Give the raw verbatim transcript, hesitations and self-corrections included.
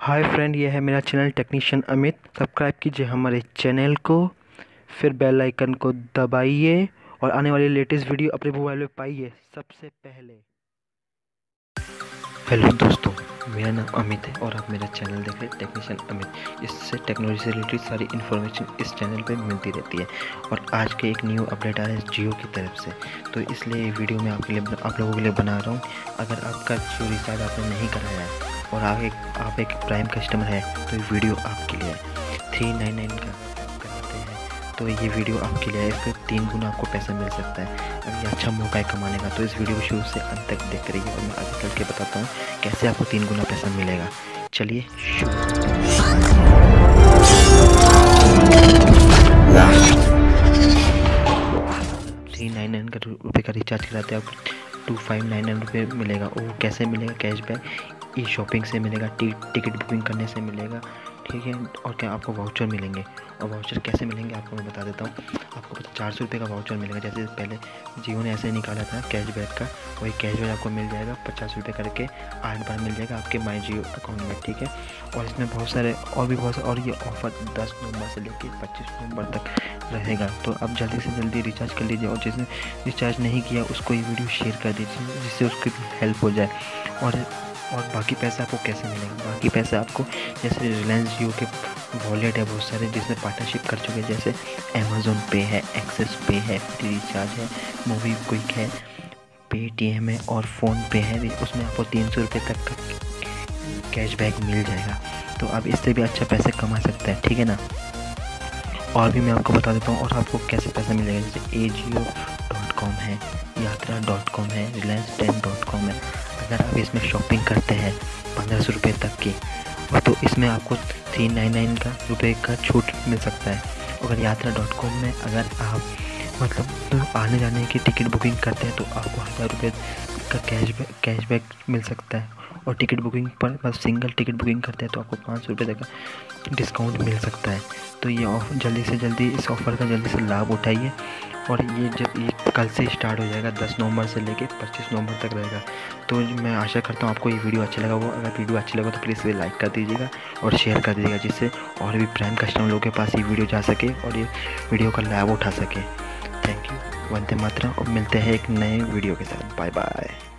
Hi friend, ये है मेरा चैनल टेक्नीशियन अमित। सब्सक्राइब कीजिए हमारे चैनल को, फिर बेल आइकन को दबाइए और आने वाली लेटेस्ट वीडियो अपने मोबाइल में पाइए सबसे पहले। हेलो दोस्तों, मेरा नाम अमित है और आप मेरा चैनल देख रहे हैं टेक्नीशियन अमित। इससे टेक्नोलॉजी से रिलेटेड सारी इन्फॉर्मेशन इस चैनल पे मिलती रहती है। और आज के एक न्यू अपडेट आया है जियो की तरफ से, तो इसलिए ये वीडियो मैं आपके लिए आप लोगों के लिए बना रहा हूँ। अगर आपका जियो रिचार्ज आपने नहीं कराया है और आप एक आप एक प्राइम कस्टमर है तो ये वीडियो आपके लिए है। थ्री नाइन नाइन का कराते हैं तो ये वीडियो आपके लिए है। इससे तीन गुना आपको पैसा मिल सकता है। अब ये अच्छा मौका है कमाने का, तो इस वीडियो को शुरू से अंत तक देख रहिए और मैं आगे चल के बताता हूँ कैसे आपको तीन गुना पैसा मिलेगा। चलिए शुरू। थ्री नाइन नाइन का रुपये का रिचार्ज कराते हैं आप टू फाइव नाइन नाइन रुपये मिलेगा। वो कैसे मिलेगा? कैशबैक ई शॉपिंग से मिलेगा, टी, टिकट बुकिंग करने से मिलेगा, ठीक है। और क्या आपको वाउचर मिलेंगे। और वाउचर कैसे मिलेंगे आपको मैं बता देता हूँ। आपको चार सौ रुपये का वाउचर मिलेगा, जैसे पहले जियो ने ऐसे निकाला था कैशबैक का, वही कैशबैक आपको मिल जाएगा पचास रुपये करके आठ बार मिल जाएगा आपके माई जियो अकाउंट में, ठीक है। और इसमें बहुत सारे और भी बहुत सारे और ये ऑफर दस नवंबर से लेकर पच्चीस नवंबर तक रहेगा। तो आप जल्दी से जल्दी रिचार्ज कर लीजिए और जिसने रिचार्ज नहीं किया उसको ये वीडियो शेयर कर दीजिए जिससे उसकी हेल्प हो जाए। और और बाकी पैसा आपको कैसे मिलेगा? बाकी पैसा आपको जैसे रिलायंस जियो के वॉलेट है बहुत सारे जिसमें पार्टनरशिप कर चुके हैं, जैसे अमेज़न पे है, एक्सिस पे है, फ्री रिचार्ज है, मूवी क्विक है, पेटीएम है और फ़ोन पे है। उसमें आपको तीन सौ रुपये तक का कैशबैक मिल जाएगा। तो आप इससे भी अच्छा पैसे कमा सकते हैं, ठीक है ना। और भी मैं आपको बता देता हूँ और आपको कैसे पैसा मिलेगा। जैसे ए जियो डॉट कॉम है, यात्रा डॉट कॉम है, रिलायंस टेन डॉट कॉम है। अगर आप इसमें शॉपिंग करते हैं पंद्रह सौ रुपये तक की, और तो इसमें आपको थ्री नाइन नाइन का रुपये का छूट मिल सकता है। अगर यात्रा डॉट कॉम में अगर आप मतलब तो आने जाने की टिकट बुकिंग करते हैं तो आपको हज़ार रुपये का कैशबैक कैशबैक मिल सकता है। और टिकट बुकिंग पर बस सिंगल टिकट बुकिंग करते हैं तो आपको पाँच सौ रुपये तक का डिस्काउंट मिल सकता है। तो ये ऑफर जल्दी से जल्दी इस ऑफ़र का जल्दी से लाभ उठाइए। और ये जब ये कल से स्टार्ट हो जाएगा, दस नवंबर से लेके पच्चीस नवंबर तक रहेगा। तो मैं आशा करता हूँ आपको ये वीडियो अच्छा लगा हो। अगर वीडियो अच्छा लगा तो प्लीज़ इसे लाइक कर दीजिएगा और शेयर कर दीजिएगा जिससे और भी प्राइम कस्टमर लोगों के पास ये वीडियो जा सके और ये वीडियो का लाभ उठा सके। थैंक यू, वंदे मातरम। और मिलते हैं एक नए वीडियो के साथ। Bye bye.